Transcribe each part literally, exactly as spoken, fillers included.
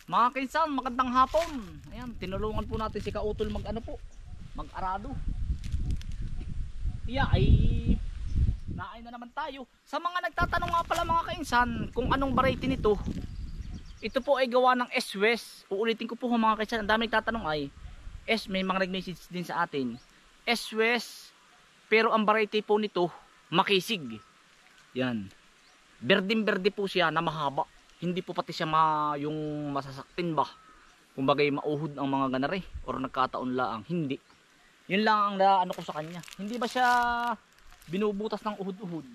Mga kinsan, magandang hapon. Ayan, tinulungan po natin si Kautol mag ano po, mag-arado. Iya ay naay na naman tayo. Sa mga nagtatanong nga pala mga kainsan kung anong variety nito, ito po ay gawa ng S-West. Uulitin ko po mga kainsan, ang dami nagtatanong ay S, may mga nag-message din sa atin. S-West, pero ang variety po nito, makisig. Yan. Berding-berde po siya na mahaba. Hindi po pati siya ma, yung masasaktin ba. Kumbagay mauhod ang mga ganare or nagkataon laang. Hindi. Yun lang ang na, ano ko sa kanya. Hindi ba siya binubutas ng uhod-uhod.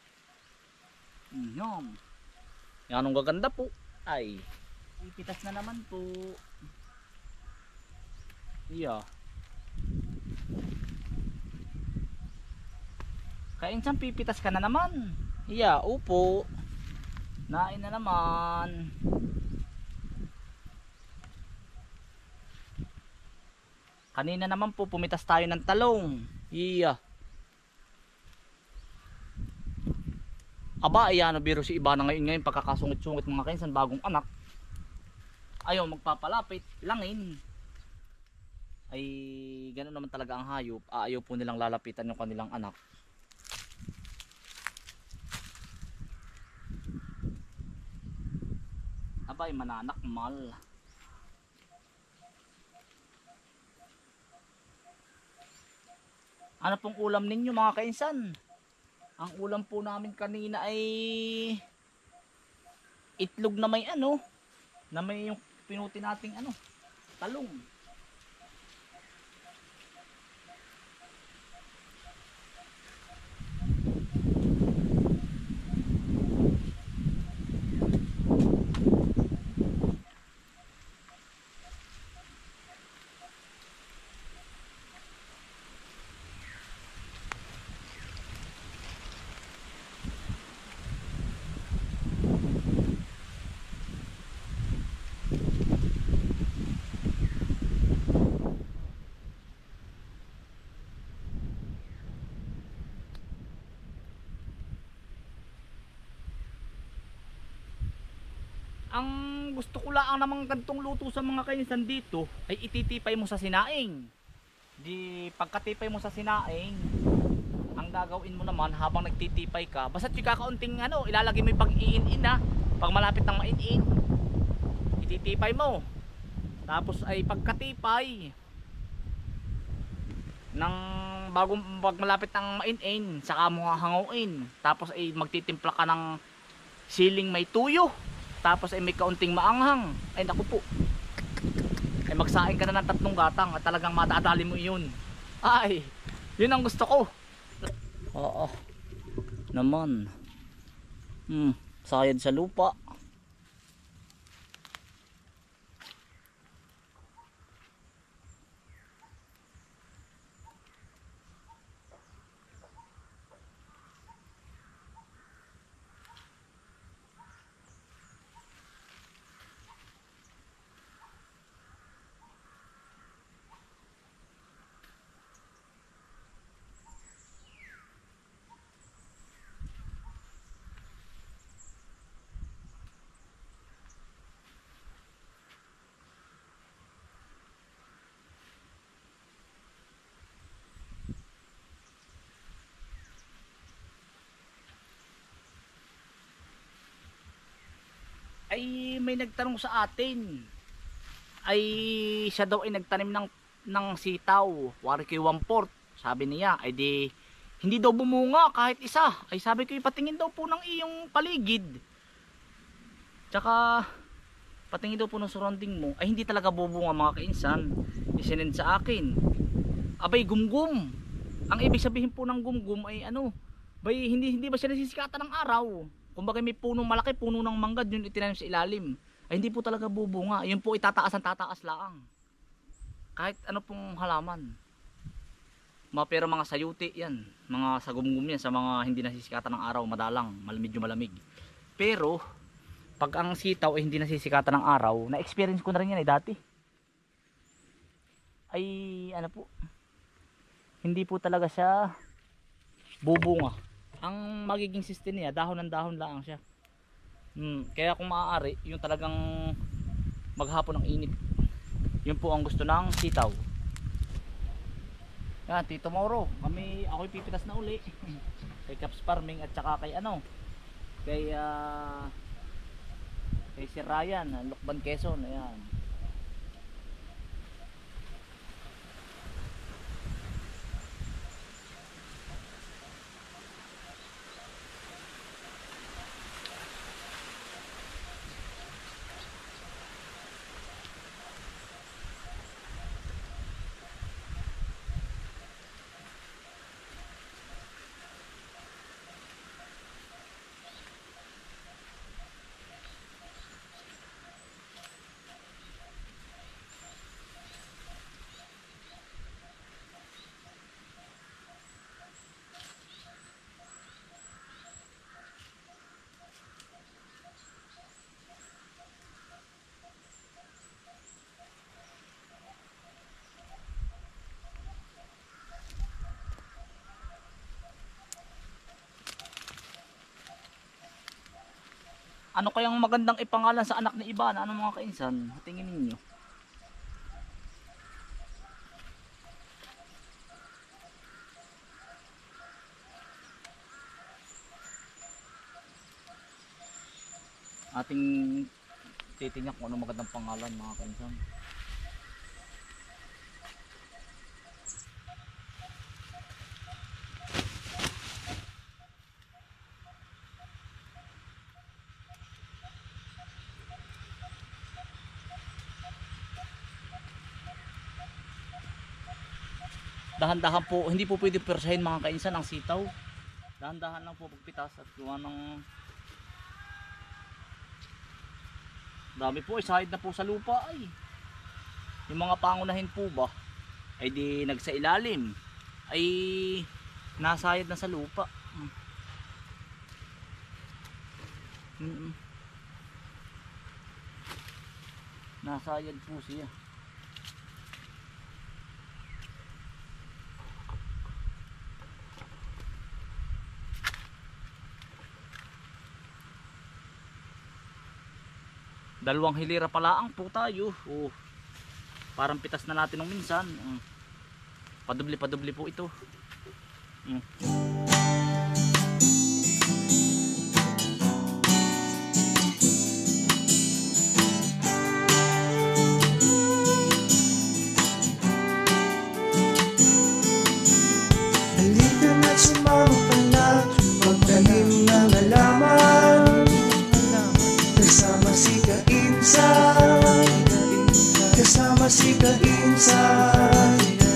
Yan. Yan ang gaganda po. Ay, ipitas na naman po. Iya. Kainsan pipitas ka na naman. Iya, upo. Nain na naman. Kanina naman po pumitas tayo ng talong. Iya. Aba, ayan, biro si iba na ngayon ngayon pagkakasungit-sungit mga kainsan, bagong anak. Ayaw magpapalapit, langin. Ay ganoon naman talaga ang hayop. Ayaw po nilang lalapitan yung kanilang anak. Abay, mananakmal. Ano pong ulam ninyo mga kainsan? Ang ulam po namin kanina ay itlog na may ano, na may yung pinuti nating ano, talong. Ang gusto ko lang namang gantong luto sa mga kainisan dito ay ititipay mo sa sinaing. Di pagkatipay mo sa sinaing, ang gagawin mo naman habang nagtitipay ka, basta't yung kakaunting ano, ilalagay mo yung pag-iin-in ha. Pag malapit ng main-in, ititipay mo. Tapos ay pagkatipay ng bagong pag malapit ng main-in, saka mo hahanguin. Tapos ay magtitimpla ka ng siling may tuyo. Tapos ay may kaunting maanghang. Ay naku po. Ay magsaing ka na ng tatlong gatang at talagang madadali mo yun. Ay, yun ang gusto ko. Oo. Naman. Hmm, sayad sa lupa. Ay may nagtanong sa atin. Ay siya daw ay nagtanim ng ng sitaw, wari kay one fourth. Sabi niya, ay di hindi daw bumunga kahit isa. Ay sabi ko, patingin daw po ng iyong paligid. Tsaka patingin daw po ng surrounding mo. Ay hindi talaga bubunga mga kainsan. Isinend sa akin. Abay gumgum. Ang ibig sabihin po ng gumgum ay ano? Bay hindi hindi ba siya nasisikatan ng araw? Kumbaga may punong malaki, puno ng mangga, yun itinanim sa ilalim. Ay hindi po talaga bubunga. Yun po itataas ang tataas lang. Kahit ano pong halaman. Mga pero mga sayuti yan. Mga sagumgum yan sa mga hindi nasisikatan ng araw, madalang, medyo malamig. Pero pag ang sitaw ay hindi nasisikatan ng araw, na-experience ko na rin yan eh dati. Ay ano po, hindi po talaga siya bubunga. Ang magiging system niya, dahon ng dahon lang siya. Hmm, kaya kung maaari, yung talagang maghapon ng init. Yun po ang gusto ng sitaw. Yan, Tito Moro, kami, ako'y pipitas na uli. Kay Caps Farming at saka kay ano, kay uh, kay si Ryan, Lukban, Quezon. Ayan. Ano kayang magandang ipangalan sa anak ni Iban? Ano mga kainsan? Tingin ninyo. Ating titingnan kung ano magandang pangalan mga kainsan. Dahan-dahan po, hindi po pwede persahin mga kainsan ang sitaw. Dahan-dahan lang po pagpitas at gawa ng dami po, isahid na po sa lupa ay. Yung mga pangunahin po ba ay di nagsailalim ay nasayad na sa lupa. Mm-mm. Nasayad po siya. Dalawang hilira pala ang po tayo. Oh, parang pitas na natin ng minsan. Mm. Padubli padubli po ito. Mm. Halika na't sumama ka na, magtanim ng halaman kasama si Kainsan, kasama si Kainsan.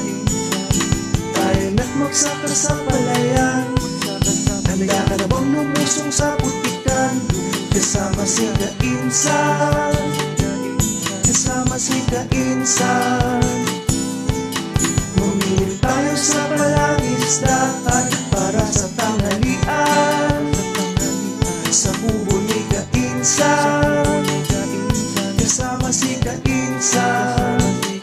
Tayo na't magsaka sa palayan, handa ka na bang lumusong sa putikan? Kasama si Kainsan, kasama si Kainsan. Mamili tayo sa palangisdaan para sa tanghalian, sa kubo ni Kainsan, kasama si Kainsan.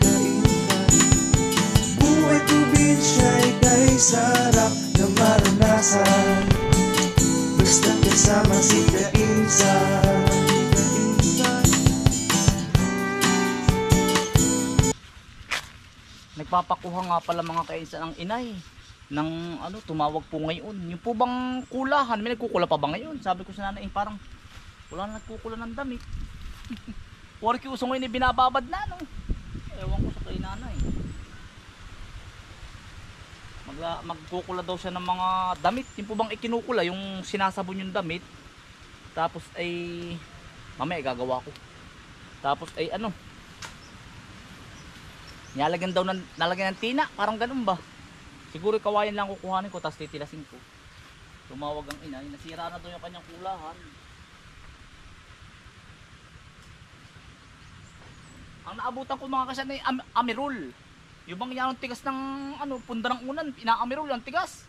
Buhay probinsya'y kay sarap na maranasan, basta kasama si Kainsan. Nagpapakuha nga pala mga kainsan ang inay ng ano, tumawag po ngayon. Yung po bang kulahan, may nagkukula pa ba ngayon? Sabi ko sa nanay, eh, parang wala na nagkukula ng damit. Porky uso ngayon ay binababad na, no? Ewan ko sa kay nanay. Magla, magkukula daw siya ng mga damit. Yung po bang ikinukula, yung sinasabon yung damit. Tapos ay mamaya gagawa ko. Tapos ay ano, nalagyan daw ng, nalagyan ng tina, parang ganun ba? Siguro kawayan lang kukuhanin ko, tapos titilasin ko. Tumawag ang inay, nasira na daw yung kanyang kulahan. Ang naabutan ko mga kasan ay am amirul. Yung bang yan ang tigas ng ano, punda ng unan, ina-amirul ang tigas.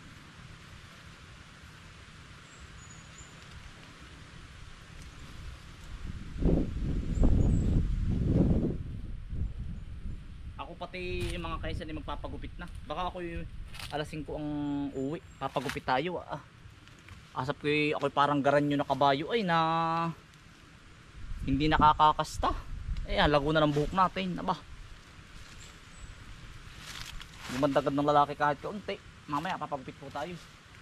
Pati yung mga kaisan ay magpapagupit na. Baka ako yung alas singko ang uwi, papagupit tayo ah. Asap ko yung, ako parang garanyo na kabayo ay na hindi nakakakasta. Ayan, lago na ng buhok natin. Aba. Lumandagad ng lalaki kahit kaunti. Mamaya papagupit po tayo.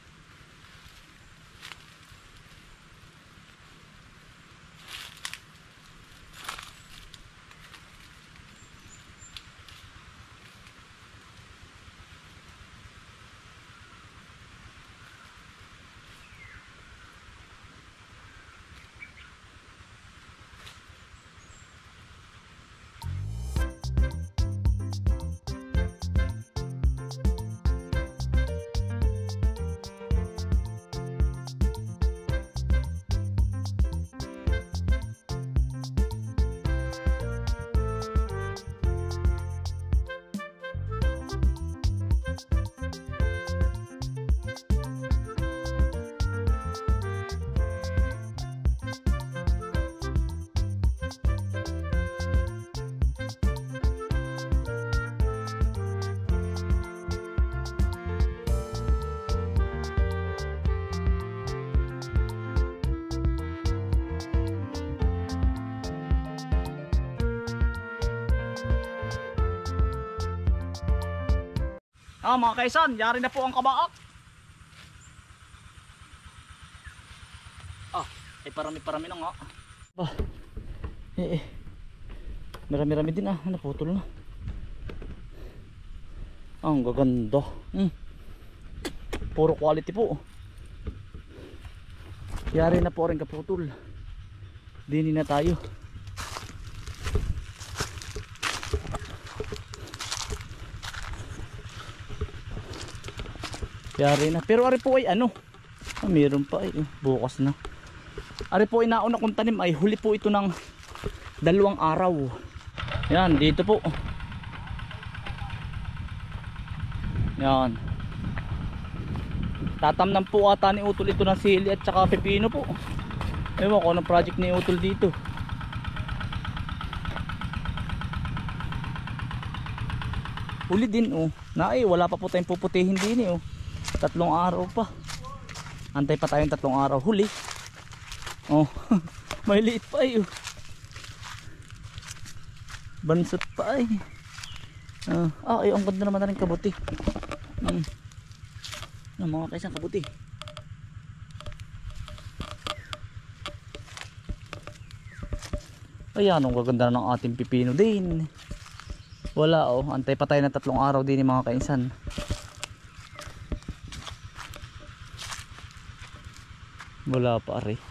Ah, mga kaisan, yari na po ang kabaak. Ah, ay parami-parami na nga. Bah, eh, eh. Marami-rami din ah, naputol na. Ah, ang gaganda. Hmm. Puro quality po. Yari na po rin kaputol. Dini na tayo. Yari na. Pero ari po ay ano? Ah, mayroon pa ay. Bukas na. Ari po ay nauna kong tanim ay huli po ito ng dalawang araw. Yan, dito po. Yan. Tatamnan po ata ni Utol ito ng sili at saka pepino po. Ewan ko anong project ni Utol dito. Huli din oh. Na ay wala pa po tayong puputihin din eh oh. Tatlong araw pa. Antay pa tayong tatlong araw. Huli. Oh, may liit pa eh. Bansot pa eh. Uh, ah, ay, ang ganda naman na rin kabuti. Hmm. Ano, mga kaisang kabuti. Ayan, ang gaganda na ng ating pipino din. Wala oh. Antay pa tayo ng tatlong araw din mga kainsan. Wala pa ari.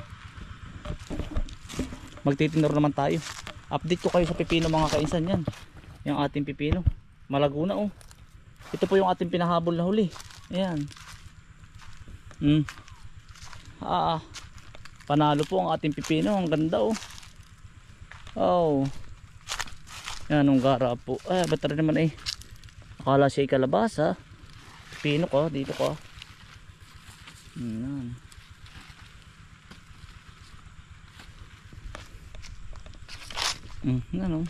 Magtitinor naman tayo. Update ko kayo sa pipino mga kainsan yan. Yung ating pipino. Malago na oh. Ito po yung ating pinahabol na huli. Ayan. Hmm. Ah, panalo po ang ating pipino. Ang ganda oh. Oh. Yan ang gara po. Ay, ba't rin naman eh. Akala siya kalabasa. Pipino ko. Dito ko. Ayan. Hmm, ano?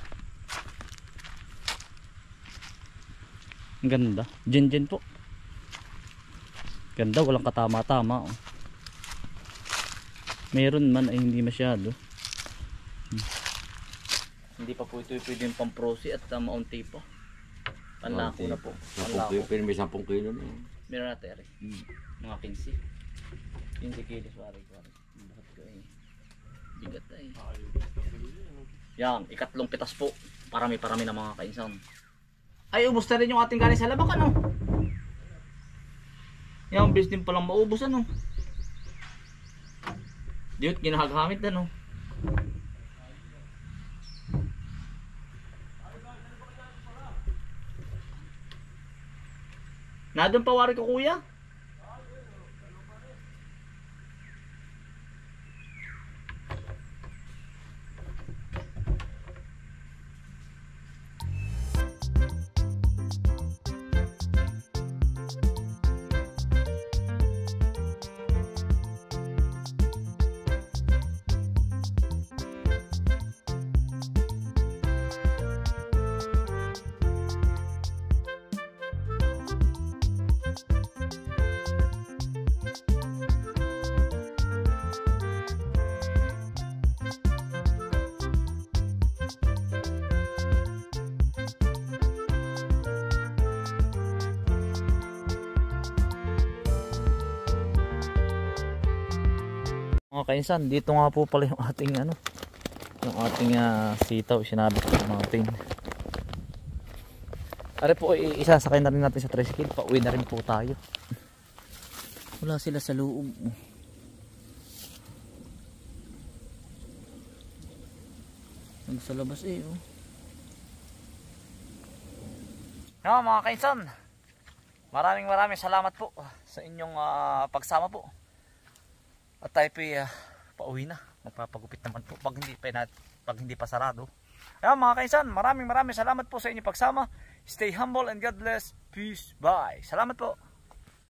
Ang ganda. Gen gen po. Ganda, walang katama-tama oh. Meron man ay hindi masyado. Hmm. Hindi pa po ito pwede yung pamprosi at uh, maunti pa. Panlako na po. Panlako. Pero may sampung kilo na yun. Meron natin rin. Hmm. Mga quince. quince kilos pare ko. Bakit ko eh. Bigat ay. Yan, ikatlong pitas po. Parami-parami na mga kainsan. Ay, ubos na rin yung ating galing sa labak ano. Yan, bilis din palang maubos ano. Diyot, ginahagamit ano. Nadun pa wari ko kuya? Mga kainsan, dito nga po pala yung ating ano, yung ating uh, sitaw, sinabit ko natin. Are po, isasakay na rin natin sa tricycle, pauwi na rin po tayo. Wala sila sa loob. Sa labas eh oh. No, mga kainsan, maraming maraming salamat po sa inyong uh, pagsama po. At tayo po uh, pauwi na. Magpapagupit naman po pag hindi pa, pag hindi pa sarado. Ayan mga kainsan, maraming maraming salamat po sa inyong pagsama. Stay humble and God bless. Peace. Bye. Salamat po.